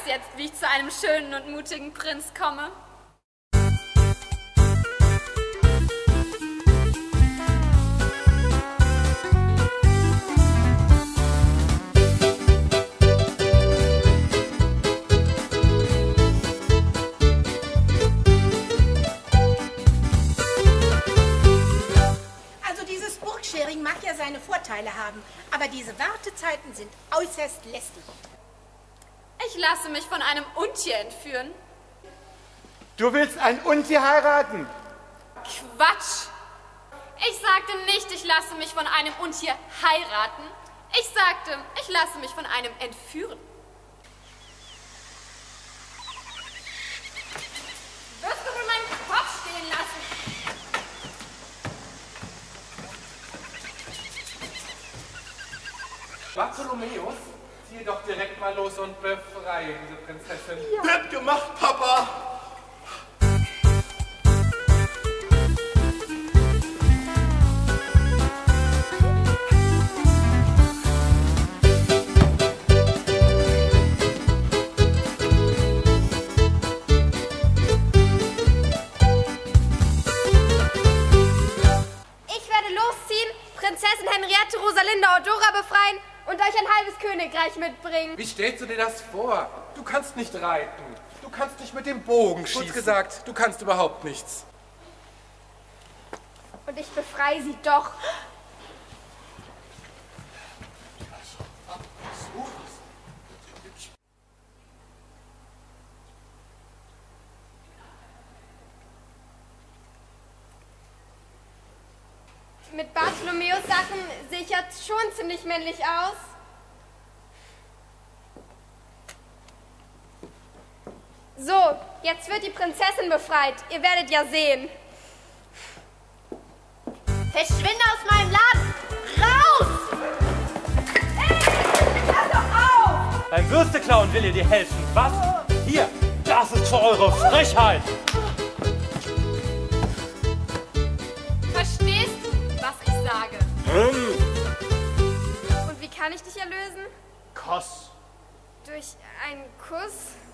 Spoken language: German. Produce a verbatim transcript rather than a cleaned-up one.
jetzt, wie ich zu einem schönen und mutigen Prinz komme. Mag ja seine Vorteile haben, aber diese Wartezeiten sind äußerst lästig. Ich lasse mich von einem Untier entführen. Du willst ein Untier heiraten? Quatsch! Ich sagte nicht, ich lasse mich von einem Untier heiraten. Ich sagte, ich lasse mich von einem entführen. Wirst du wohl meinen Kopf stehen lassen? Bartholomäus, zieh doch direkt mal los und befreie diese Prinzessin. Ja. Wird gemacht, Papa! Ich werde losziehen, Prinzessin Henriette Rosalinda Odora befreien und euch ein halbes Königreich mitbringen. Wie stellst du dir das vor? Du kannst nicht reiten. Du kannst nicht mit dem Bogen schießen. Kurz gesagt, du kannst überhaupt nichts. Und ich befreie sie doch. Mit Bartholomäus Sachen sehe ich jetzt schon ziemlich männlich aus. So, jetzt wird die Prinzessin befreit. Ihr werdet ja sehen. Verschwinde aus meinem Laden! Raus! Hey, lass doch auf! Ein Würsteclown will ihr dir helfen. Was? Hier, das ist für eure Frechheit. Verstehst du, was ich sage? Hm. Und wie kann ich dich erlösen? Kuss. Durch einen Kuss?